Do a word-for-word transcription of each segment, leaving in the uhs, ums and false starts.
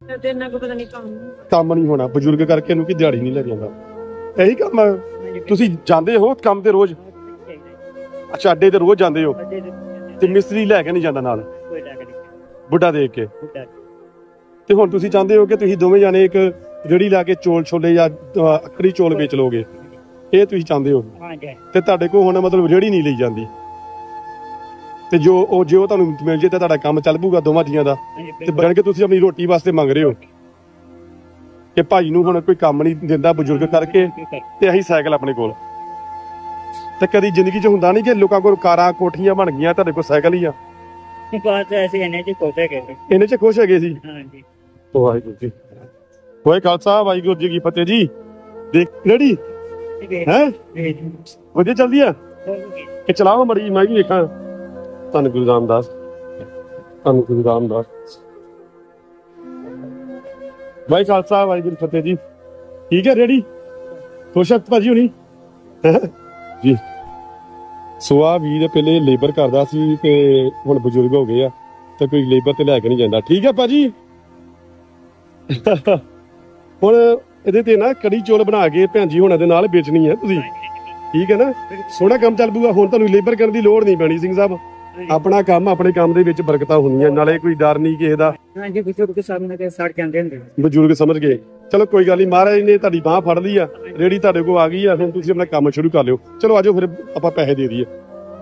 ਕੰਮ ਨਹੀਂ ਹੋਣਾ ਬਜ਼ੁਰਗ ਕਰਕੇ ਇਹਨੂੰ ਕਿ ਦਿਹਾੜੀ ਨਹੀਂ ਲੈ ਜਾਂਦਾ ਇਹੀ ਕੰਮ ਹੈ। ਤੁਸੀਂ ਜਾਂਦੇ ਹੋ ਕੰਮ ਤੇ ਰੋਜ਼? ਅੱਛਾ ਅੱਡੇ ਤੇ ਰੋਜ਼ ਜਾਂਦੇ ਹੋ ਤੇ ਮਿਸਤਰੀ ਲੈ ਕੇ ਨਹੀਂ ਜਾਂਦਾ ਨਾਲ ਬੁੱਢਾ ਦੇਖ ਕੇ? ਤੇ ਹੁਣ ਤੁਸੀਂ ਚਾਹੁੰਦੇ ਹੋ ਕਿ ਤੁਸੀਂ ਦੋਵੇਂ ਜਾਣੇ ਇੱਕ ਰੇੜੀ ਲਾ ਕੇ ਚੋਲ ਛੋਲੇ ਜਾਂ ਅਕੜੀ ਚੋਲ ਵੇਚ ਲੋਗੇ, ਇਹ ਤੁਸੀਂ ਚਾਹੁੰਦੇ ਹੋ? ਤੇ ਤੁਹਾਡੇ ਕੋਲ ਹੁਣ ਮਤਲਬ ਰੇੜੀ ਨਹੀਂ ਲਈ ਜਾਂਦੀ ਤੇ ਜੋ ਉਹ ਜੇ ਉਹ ਤੁਹਾਨੂੰ ਮਿਲ ਜੇ ਤਾਂ ਤੁਹਾਡਾ ਕੰਮ ਚੱਲ ਪੂਗਾ ਦੋਵਾਂ ਜੀਆਂ ਦਾ। ਤੇ ਬਣ ਕੇ ਤੁਸੀਂ ਆਪਣੀ ਰੋਟੀ ਵਾਸਤੇ ਮੰਗ ਰਹੇ ਹੋ ਕਿ ਭਾਈ ਨੂੰ ਹੁਣ ਕੋਈ ਕੰਮ ਨਹੀਂ ਦਿੰਦਾ ਬਜ਼ੁਰਗ ਕਰਕੇ ਤੇ ਅਸੀਂ ਸਾਈਕਲ ਆਪਣੇ ਕੋਲ। ਤੇ ਕਦੀ ਜ਼ਿੰਦਗੀ 'ਚ ਹੁੰਦਾ ਨਹੀਂ ਕਿ ਲੋਕਾਂ ਕੋਲ ਕਾਰਾਂ ਕੋਠੀਆਂ ਬਣ ਗਈਆਂ, ਤੁਹਾਡੇ ਕੋਲ ਸਾਈਕਲ ਹੀ ਆ? ਇਹਨੇ 'ਚ ਖੁਸ਼ ਹੈਗੇ ਸੀ। ਵਾਹਿਗੁਰੂ ਜੀ ਹੋਏ ਖਾਲਸਾ ਵਾਹਿਗੁਰੂ ਜੀ ਕੀ ਫਤਿਹ ਜੀ। ਦੇਖ ਰੇੜੀ ਹੈ ਵਧੀਆ ਚੱਲਦੀ ਆ ਕਿ ਚਲਾਓ ਮੜੀ ਮੈਂ ਵੀ ਵੇਖਾਂ। ਧੰਨ ਗੁਰੂ ਰਾਮਦਾਸ, ਧੰਨ ਗੁਰੂ ਰਾਮਦਾਸ। ਵਾਹਿ ਖਾਲਸਾ ਵਾਹਿਗੁਰੂ ਫਤਿਹ ਜੀ। ਠੀਕ ਹੈ ਰੇੜੀ ਖੁਸ਼ ਆ ਭਾਜੀ ਹੁਣੀ ਜੀ? ਸੋ ਆ ਵੀਰ ਪਹਿਲੇ ਲੇਬਰ ਕਰਦਾ ਸੀ ਤੇ ਹੁਣ ਬਜ਼ੁਰਗ ਹੋ ਗਏ ਆ ਤੇ ਕੋਈ ਲੇਬਰ ਤੇ ਲੈ ਕੇ ਨਹੀਂ ਜਾਂਦਾ। ਠੀਕ ਹੈ ਭਾਜੀ ਹੁਣ ਇਹਦੇ ਤੇ ਨਾ ਕੜੀ ਚੌਲ ਬਣਾ ਕੇ ਭੈਣ ਜੀ ਹੁਣਾਂ ਦੇ ਨਾਲ ਵੇਚਣੀ ਹੈ ਤੁਸੀਂ, ਠੀਕ ਹੈ ਨਾ? ਸੋਹਣਾ ਕੰਮ ਚੱਲ ਪੂਗਾ। ਹੁਣ ਤੁਹਾਨੂੰ ਲੇਬਰ ਕਰਨ ਦੀ ਲੋੜ ਨਹੀਂ ਪੈਣੀ ਸਿੰਘ ਸਾਹਿਬ, ਆਪਣਾ ਕੰਮ ਆਪਣੇ ਕੰਮ ਦੇ ਵਿੱਚ ਬਰਕਤਾਂ ਹੁੰਦੀਆਂ, ਨਾਲੇ ਕੋਈ ਡਰ ਨਹੀਂ ਕਿਸੇ ਦਾ। ਬਜ਼ੁਰਗ ਸਮਝ ਗਏ। ਚਲੋ ਕੋਈ ਗੱਲ ਨਹੀਂ, ਮਹਾਰਾਜ ਨੇ ਤੁਹਾਡੀ ਬਾਂਹ ਫੜ ਲਈ ਆ, ਰੇੜੀ ਤੁਹਾਡੇ ਕੋਲ ਆ ਗਈ ਆ, ਹੁਣ ਤੁਸੀਂ ਆਪਣਾ ਕੰਮ ਸ਼ੁਰੂ ਕਰ ਲਿਓ। ਚਲੋ ਆਜੋ ਫਿਰ ਆਪਾਂ ਪੈਸੇ ਦੇ ਦਈਏ।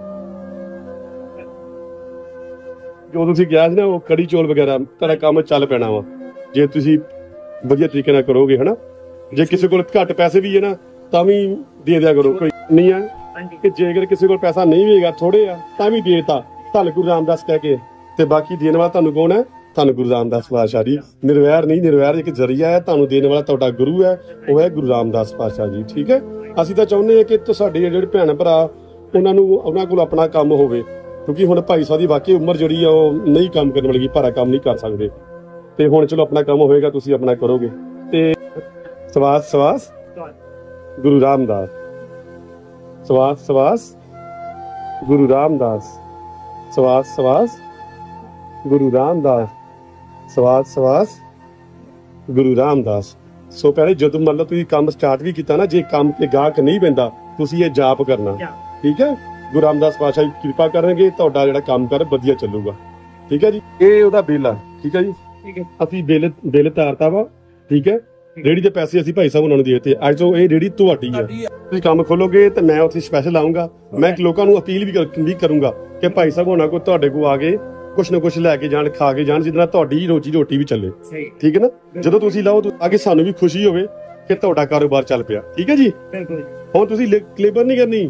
ਜੋ ਤੁਸੀਂ ਕਿਹਾ ਸੀ ਨਾ ਉਹ ਕੜੀ ਚੌਲ ਵਗੈਰਾ, ਤੁਹਾਡਾ ਕੰਮ ਚੱਲ ਪੈਣਾ ਵਾ ਜੇ ਤੁਸੀਂ ਵਧੀਆ ਤਰੀਕੇ ਨਾਲ ਕਰੋਗੇ ਹਨਾ। ਜੇ ਕਿਸੇ ਕੋਲ ਘੱਟ ਪੈਸੇ ਵੀ ਹੈ ਨਾ ਤਾਂ ਵੀ ਦੇ ਦਿਆ ਕਰੋ, ਕੋਈ ਨਹੀਂ ਹੈ ਕਿ ਜੇਕਰ ਕਿਸੇ ਕੋਲ ਪੈਸਾ ਨਹੀਂ ਹੋਏਗਾ ਥੋੜੇ ਆ ਤਾਂ ਵੀ ਦੇਤਾ ਧੰਨ ਗੁਰੂ ਰਾਮਦਾਸ ਕਹਿ ਕੇ। ਤੇ ਬਾਕੀ ਦੇਣ ਵਾਲਾ ਤੁਹਾਨੂੰ ਕੌਣ ਹੈ? ਧੰਨ ਗੁਰੂ ਰਾਮਦਾਸ ਪਾਤਸ਼ਾਹ ਜੀ। ਨਿਰਵੈਰ ਨਹੀਂ, ਨਿਰਵੈਰ ਇੱਕ ਜ਼ਰੀਆ ਹੈ, ਤੁਹਾਨੂੰ ਦੇਣ ਵਾਲਾ ਤੁਹਾਡਾ ਗੁਰੂ ਹੈ, ਉਹ ਹੈ ਗੁਰੂ ਰਾਮਦਾਸ ਪਾਤਸ਼ਾਹ ਜੀ। ਠੀਕ ਹੈ, ਅਸੀਂ ਤਾਂ ਚਾਹੁੰਦੇ ਹਾਂ ਕਿ ਤੁਹਾਡੇ ਜਿਹੜੇ ਭੈਣ ਭਰਾ ਉਹਨਾਂ ਨੂੰ ਉਹਨਾਂ ਕੋਲ ਆਪਣਾ ਕੰਮ ਹੋਵੇ, ਕਿਉਂਕਿ ਹੁਣ ਭਾਈ ਸਾਹਿਬ ਦੀ ਵਾਕਈ ਉਮਰ ਜਿਹੜੀ ਆ ਉਹ ਨਹੀਂ ਕੰਮ ਕਰਨ ਵਾਲੀ, ਭਾਰਾ ਕੰਮ ਨਹੀਂ ਕਰ ਸਕਦੇ। ਤੇ ਹੁਣ ਚਲੋ ਆਪਣਾ ਕੰਮ ਹੋਏਗਾ, ਤੁਸੀਂ ਆਪਣਾ ਕਰੋਗੇ। ਤੇ ਸਵਾਸ ਸਵਾਸ ਗੁਰੂ ਰਾਮਦਾਸ, ਸਵਾਸ ਸਵਾਸ ਗੁਰੂ ਰਾਮਦਾਸ, ਸਵਾਸ ਸਵਾਸ ਗੁਰੂ ਰਾਮਦਾਸ, ਸਵਾਸ ਸਵਾਸ ਗੁਰੂ ਰਾਮਦਾਸ। ਸੋ ਪਹਿਲੇ ਜਦੋਂ ਮੰਨ ਲਓ ਤੁਸੀਂ ਕੰਮ ਸਟਾਰਟ ਵੀ ਕੀਤਾ ਨਾ, ਜੇ ਕੰਮ ਤੇ ਗਾਹਕ ਨਹੀਂ ਪੈਂਦਾ ਤੁਸੀਂ ਇਹ ਜਾਪ ਕਰਨਾ, ਠੀਕ ਹੈ? ਗੁਰੂ ਰਾਮਦਾਸ ਪਾਤਸ਼ਾਹ ਜੀ ਕਿਰਪਾ ਕਰਨਗੇ, ਤੁਹਾਡਾ ਜਿਹੜਾ ਕੰਮ ਕਰ ਵਧੀਆ ਚੱਲੂਗਾ। ਠੀਕ ਹੈ ਜੀ, ਇਹ ਉਹਦਾ ਬਿੱਲ ਆ। ਠੀਕ ਹੈ ਜੀ, ਅਸੀਂ ਬਿੱਲ ਬਿੱਲ ਤਾਰਤਾ ਵਾ। ਠੀਕ ਹੈ, ਰੇੜੀ ਦੇ ਪੈਸੇ ਅਸੀਂ ਭਾਈ ਸਾਹਿਬ ਉਹਨਾਂ ਨੂੰ ਦੇ ਦਿੱਤੇ। ਅੱਜ ਤੋਂ ਇਹ ਰੇੜੀ ਤੁਹਾਡੀ ਹੈ, ਤੁਸੀਂ ਕੰਮ ਖੋਲੋਗੇ ਤੇ ਮੈਂ ਉੱਥੇ ਸਪੈਸ਼ਲ ਆਊਂਗਾ। ਮੈਂ ਲੋਕਾਂ ਨੂੰ ਅਪੀਲ ਵੀ ਕਰੂੰਗਾ ਕਿ ਭਾਈ ਸਾਹਿਬ ਉਹਨਾਂ ਕੋਲ ਤੁਹਾਡੇ ਕੋਲ ਆ ਕੇ ਕੁਛ ਨਾ ਕੁਛ ਲੈ ਕੇ ਜਾਣ, ਖਾ ਕੇ ਜਾਣ, ਜਿਹਦੇ ਨਾਲ ਤੁਹਾਡੀ ਰੋਜੀ ਰੋਟੀ ਵੀ ਚੱਲੇ। ਠੀਕ ਹੈ ਨਾ? ਜਦੋਂ ਤੁਸੀਂ ਲਾਓ ਅੱਗੇ ਸਾਨੂੰ ਵੀ ਖੁਸ਼ੀ ਹੋਵੇ ਕਿ ਤੁਹਾਡਾ ਕਾਰੋਬਾਰ ਚੱਲ ਪਿਆ। ਠੀਕ ਹੈ ਜੀ, ਹੁਣ ਤੁਸੀਂ ਲੇਬਰ ਨਹੀਂ ਕਰਨੀ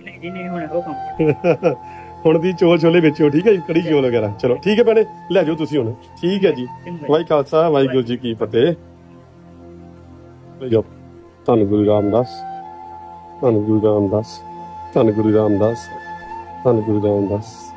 ਹੁਣ ਦੀ ਚੋਲ ਛੋਲੇ ਵੇਚੋ। ਠੀਕ ਹੈ ਜੀ, ਕੜੀ ਚੌਲ ਵਗੈਰਾ। ਚਲੋ ਠੀਕ ਹੈ ਭੈਣੇ, ਲੈ ਜਾਓ ਤੁਸੀਂ ਹੁਣ। ਠੀਕ ਹੈ ਜੀ, ਵਾਹਿ ਖਾਲਸਾ ਵਾਹਿਗੁਰੂ ਜੀ ਕੀ ਫਤਿਹ। ਧੰਨ ਗੁਰੂ ਰਾਮਦਾਸ, ਧੰਨ ਗੁਰੂ ਰਾਮਦਾਸ, ਧੰਨ ਗੁਰੂ ਰਾਮਦਾਸ, ਧੰਨ ਗੁਰੂ ਰਾਮਦਾਸ।